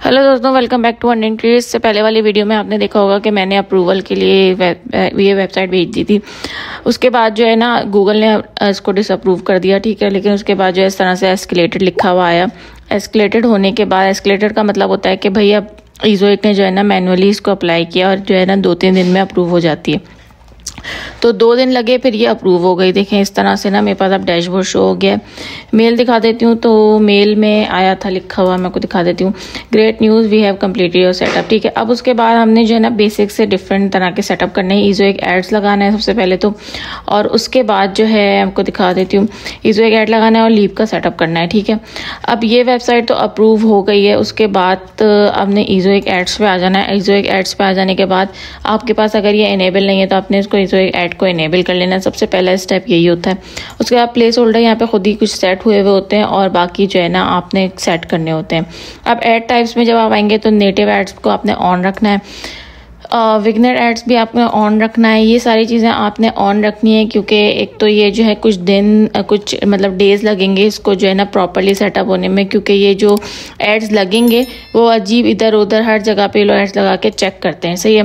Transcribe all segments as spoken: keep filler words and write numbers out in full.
Hello दोस्तों, welcome back to earning trees. से पहले वाली वीडियो में आपने देखा होगा कि मैंने अप्रूवल के लिए वेब ये वेबसाइट भेज दी थी। उसके बाद जो है ना गूगल ने इसको डिसअप्रूव कर दिया, ठीक है। लेकिन उसके बाद जो है इस तरह से एस्केलेटेड लिखा हुआ आया। एस्केलेटेड होने के बाद, एस्केलेटेड का मतलब होता है कि भाई अब ईज़ोइक ने जो है ना मैनुअली इसको अप्लाई किया और जो है ना दो तीन दिन में अप्रूव हो जाती है। तो दो दिन लगे, फिर ये अप्रूव हो गई। देखें इस तरह से ना मेरे पास अब डैशबोर्ड शो हो गया। मेल दिखा देती हूँ, तो मेल में आया था लिखा हुआ, मैं आपको दिखा देती हूँ। Great news, we have completed your setup, ठीक है। अब उसके बाद हमने जो है ना बेसिक से डिफरेंट तरह के सेटअप करने हैं। ईज़ोइक एड्स लगाना है सबसे पहले तो, और उसके बाद जो है आपको दिखा देती हूँ, ईज़ोइक एड लगाना है और लीव का सेटअप करना है, ठीक है। अब ये वेबसाइट तो अप्रूव हो गई है। उसके बाद आपने ईज़ोइक एड्स पे आ जाना है। ईज़ोइक एड्स पे आ जाने के बाद आपके पास अगर ये इनेबल नहीं है तो आपने इसको ईज़ोइक एड को इनेबल कर लेना। सबसे पहला स्टेप यही होता है। उसके बाद प्लेस होल्डर यहाँ पे खुद ही कुछ सेट हुए हुए होते हैं और बाकी जो है ना आपने सेट करने होते हैं। अब एड टाइप्स में जब आप आएंगे तो नेटिव एड्स को आपने ऑन रखना है, विग्नेट एड्स भी आपने ऑन रखना है। ये सारी चीज़ें आपने ऑन रखनी है, क्योंकि एक तो ये जो है कुछ दिन कुछ मतलब डेज लगेंगे इसको जो है ना प्रॉपरली सेटअप होने में, क्योंकि ये जो एड्स लगेंगे वो अजीब इधर उधर हर जगह पे लो एड्स लगा के चेक करते हैं, सही है।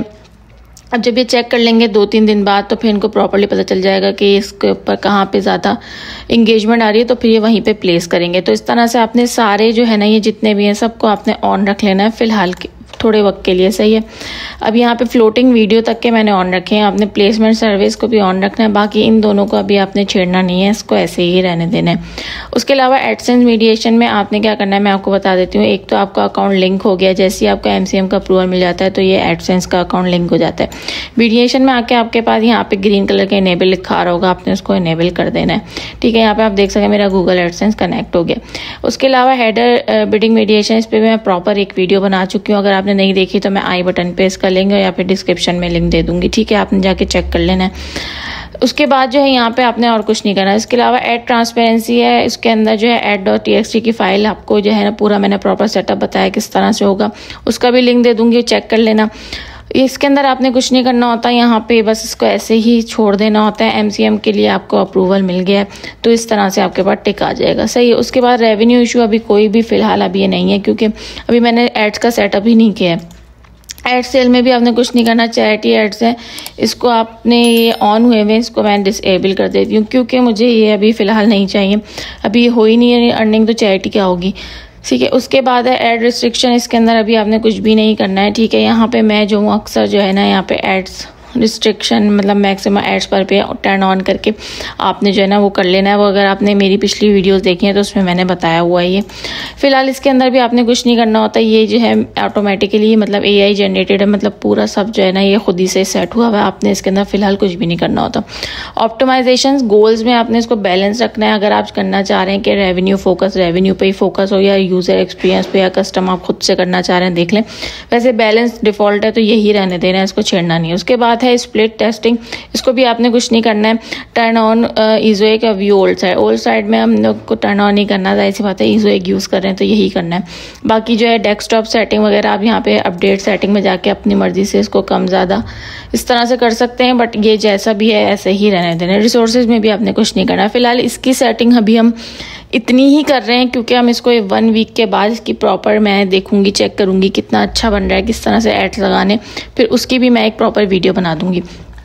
अब जब ये चेक कर लेंगे दो तीन दिन बाद, तो फिर इनको प्रॉपर्ली पता चल जाएगा कि इसके ऊपर कहाँ पे ज़्यादा इंगेजमेंट आ रही है, तो फिर ये वहीं पे प्लेस करेंगे। तो इस तरह से आपने सारे जो है ना ये जितने भी हैं सबको आपने ऑन रख लेना है फ़िलहाल के थोड़े वक्त के लिए, सही है। अब यहाँ पे फ्लोटिंग वीडियो तक के मैंने ऑन रखे हैं। आपने प्लेसमेंट सर्विस को भी ऑन रखना है, बाकी इन दोनों को अभी आपने छेड़ना नहीं है, इसको ऐसे ही रहने देना है। उसके अलावा एडसेंस मीडिएशन में आपने क्या करना है मैं आपको बता देती हूँ। एक तो आपका अकाउंट लिंक हो गया, जैसे ही आपका एमसीएम का अप्रूवल मिल जाता है तो ये एडसेंस का अकाउंट लिंक हो जाता है। मीडिएशन में आके आपके पास यहाँ पे ग्रीन कलर का इनेबल लिखा आ रहा होगा, आपने उसको इनेबल कर देना है, ठीक है। यहाँ पे आप देख सकें मेरा गूगल एडसेंस कनेक्ट हो गया। उसके अलावा हेडर बिडिंग मीडिएशन, इस पर मैं प्रॉपर एक वीडियो बना चुकी हूँ। अगर आपने नहीं देखी तो मैं आई बटन पे इसका लिंक या फिर डिस्क्रिप्शन में लिंक दे दूंगी, ठीक है। आपने जाके चेक कर लेना है। उसके बाद जो है यहाँ पे आपने और कुछ नहीं करना। इसके अलावा एड ट्रांसपेरेंसी है, इसके अंदर जो है ad dot T X T की फाइल आपको जो है ना पूरा मैंने प्रॉपर सेटअप बताया किस तरह से होगा, उसका भी लिंक दे दूंगी, चेक कर लेना। इसके अंदर आपने कुछ नहीं करना होता, यहाँ पे बस इसको ऐसे ही छोड़ देना होता है। एमसीएम के लिए आपको अप्रूवल मिल गया है तो इस तरह से आपके पास टिक आ जाएगा, सही है। उसके बाद रेवेन्यू इशू अभी कोई भी फिलहाल अभी ये नहीं है, क्योंकि अभी मैंने एड्स का सेटअप ही नहीं किया है। एड सेल में भी आपने कुछ नहीं करना। चैरिटी एड्स हैं, इसको आपने ये ऑन हुए हुए इसको मैं डिसेबल कर देती हूँ, क्योंकि मुझे ये अभी फ़िलहाल नहीं चाहिए। अभी ये हो ही नहीं है अर्निंग, तो चैरिटी क्या होगी, ठीक है। उसके बाद है एड रिस्ट्रिक्शन, इसके अंदर अभी आपने कुछ भी नहीं करना है, ठीक है। यहाँ पे मैं जो हूँ अक्सर जो है ना यहाँ पे एड्स रिस्ट्रिक्शन मतलब मैक्सिमम एड्स पर पे टर्न ऑन करके आपने जो है ना वो कर लेना है। वो अगर आपने मेरी पिछली वीडियोस देखी हैं तो उसमें मैंने बताया हुआ है ये। फिलहाल इसके अंदर भी आपने कुछ नहीं करना होता। ये जो है ऑटोमेटिकली मतलब एआई जनरेटेड है, मतलब पूरा सब जो है ना ये खुद ही से सेट हुआ हुआ है। आपने इसके अंदर फिलहाल कुछ भी नहीं करना होता। ऑप्टिमाइजेशन गोल्स में आपने इसको बैलेंस रखना है। अगर आप करना चाह रहे हैं कि रेवेन्यू फोकस रेवेन्यू पे ही फोकस हो, या यूज़र एक्सपीरियंस पे या कस्टम आप खुद से करना चाह रहे हैं देख लें। वैसे बैलेंस डिफॉल्ट है तो यही रहने देना है, इसको छेड़ना नहीं है। उसके बाद है स्प्लिट टेस्टिंग, इसको भी आपने कुछ नहीं करना है। टर्न ऑन ईज़ोइक का view old side, old side में हम लोग को टर्न ऑन नहीं करना, जाहिर सी बात है ईज़ोइक यूज़ कर रहे हैं तो यही करना है। बाकी जो है डेस्कटॉप सेटिंग वगैरह आप यहाँ पे अपडेट सेटिंग में जाके अपनी मर्जी से इसको कम ज़्यादा इस तरह से कर सकते हैं, बट ये जैसा भी है ऐसे ही रहने देना। रिसोर्सेज में भी आपने कुछ नहीं करना। फिलहाल इसकी सेटिंग अभी हम इतनी ही कर रहे हैं, क्योंकि हम इसको वन वीक के बाद इसकी प्रॉपर मैं देखूंगी, चेक करूंगी कितना अच्छा बन रहा है, किस तरह से एड्स लगाने, फिर उसकी भी मैं एक प्रॉपर वीडियो बना दूंगी।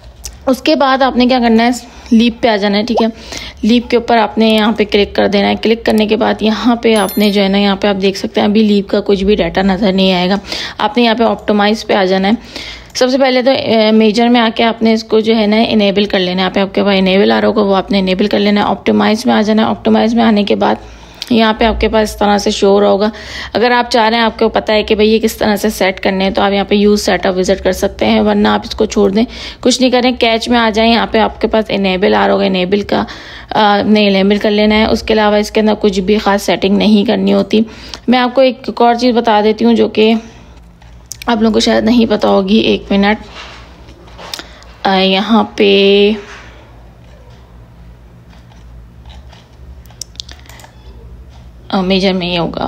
उसके बाद आपने क्या करना है, लीप पे आ जाना है, ठीक है। लीप के ऊपर आपने यहाँ पे क्लिक कर देना है। क्लिक करने के बाद यहाँ पे आपने जो है ना यहाँ पे आप देख सकते हैं अभी लीप का कुछ भी डाटा नज़र नहीं आएगा। आपने यहाँ पे ऑप्टिमाइज पे आ जाना है। सबसे पहले तो मेजर में आके आपने इसको जो है ना इनेबल कर लेना है। यहाँ पे आपके पास इनेबल आ रहा होगा, वो आपने इनेबल कर लेना है। ऑप्टिमाइज में आ जाना है। ऑप्टिमाइज में आने के बाद यहाँ पे आपके पास इस तरह से शो हो रहा होगा। अगर आप चाह रहे हैं, आपको पता है कि भाई ये किस तरह से सेट करने हैं, तो आप यहाँ पे यूज़ सेटअप विजिट कर सकते हैं, वरना आप इसको छोड़ दें, कुछ नहीं करें। कैच में आ जाएं, यहाँ पे आपके पास इनेबल आ रहा होगा, इनेबल का नहीं इनेबल कर लेना है। उसके अलावा इसके अंदर कुछ भी खास सेटिंग नहीं करनी होती। मैं आपको एक और चीज़ बता देती हूँ जो कि आप लोगों को शायद नहीं पता होगी। एक मिनट, यहाँ पे मेजर में ये होगा,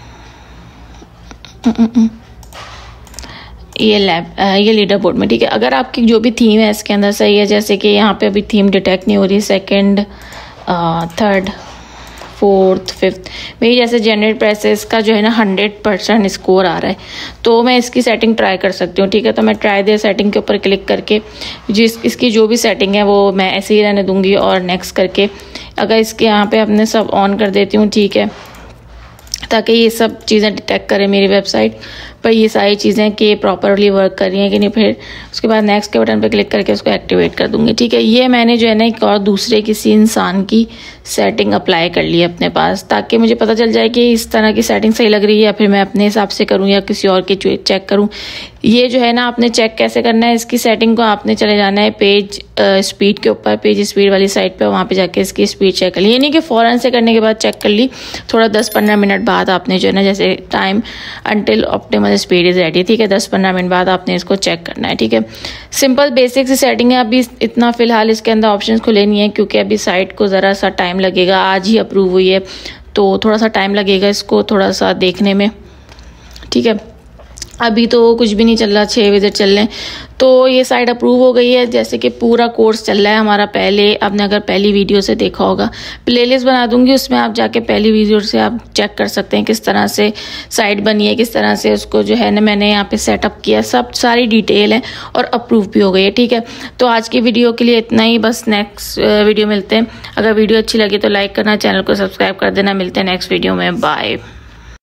ये लैब ये लीडर बोर्ड में, ठीक है। अगर आपकी जो भी थीम है इसके अंदर सही है, जैसे कि यहाँ पे अभी थीम डिटेक्ट नहीं हो रही, सेकंड थर्ड फोर्थ फिफ्थ मेरी जैसे जनरेट प्रेसेस का जो है ना हंड्रेड परसेंट स्कोर आ रहा है, तो मैं इसकी सेटिंग ट्राई कर सकती हूँ। ठीक है, तो मैं ट्राई दे सेटिंग के ऊपर क्लिक करके जिस इसकी जो भी सेटिंग है वो मैं ऐसे ही रहने दूँगी और नेक्स्ट करके अगर इसके यहाँ पे अपने सब ऑन कर देती हूँ। ठीक है, ताकि ये सब चीज़ें डिटेक्ट करें मेरी वेबसाइट पर ये सारी चीज़ें कि प्रॉपरली वर्क कर रही हैं कि नहीं। फिर उसके बाद नेक्स्ट के बटन पे क्लिक करके उसको एक्टिवेट कर दूंगी। ठीक है, ये मैंने जो है ना एक और दूसरे किसी इंसान की सेटिंग अप्लाई कर ली है अपने पास, ताकि मुझे पता चल जाए कि इस तरह की सेटिंग सही लग रही है या फिर मैं अपने हिसाब से करूँ या किसी और की चेक करूँ। ये जो है ना आपने चेक कैसे करना है इसकी सेटिंग को, आपने चले जाना है पेज स्पीड के ऊपर, पेज स्पीड वाली साइट पे, वहाँ पे जाके इसकी स्पीड चेक कर ली। ये नहीं कि फ़ौरन से करने के बाद चेक कर ली, थोड़ा दस पंद्रह मिनट बाद आपने जो है ना जैसे time until optimal speed is ready. ठीक है, दस पंद्रह मिनट बाद आपने इसको चेक करना है। ठीक है, सिंपल बेसिक सी सेटिंग है। अभी इतना फिलहाल इसके अंदर ऑप्शंस खुले नहीं है क्योंकि अभी साइट को ज़रा सा टाइम लगेगा, आज ही अप्रूव हुई है तो थोड़ा सा टाइम लगेगा इसको थोड़ा सा देखने में। ठीक है, अभी तो कुछ भी नहीं चल रहा, छः विजिट चल रहे हैं, तो ये साइट अप्रूव हो गई है। जैसे कि पूरा कोर्स चल रहा है हमारा, पहले आपने अगर पहली वीडियो से देखा होगा, प्लेलिस्ट बना दूंगी उसमें आप जाके पहली वीडियो से आप चेक कर सकते हैं किस तरह से साइट बनी है, किस तरह से उसको जो है ना मैंने यहाँ पे सेटअप किया, सब सारी डिटेल है और अप्रूव भी हो गई है। ठीक है, तो आज की वीडियो के लिए इतना ही, बस नेक्स्ट वीडियो मिलते हैं। अगर वीडियो अच्छी लगी तो लाइक करना, चैनल को सब्सक्राइब कर देना। मिलते हैं नेक्स्ट वीडियो में, बाय।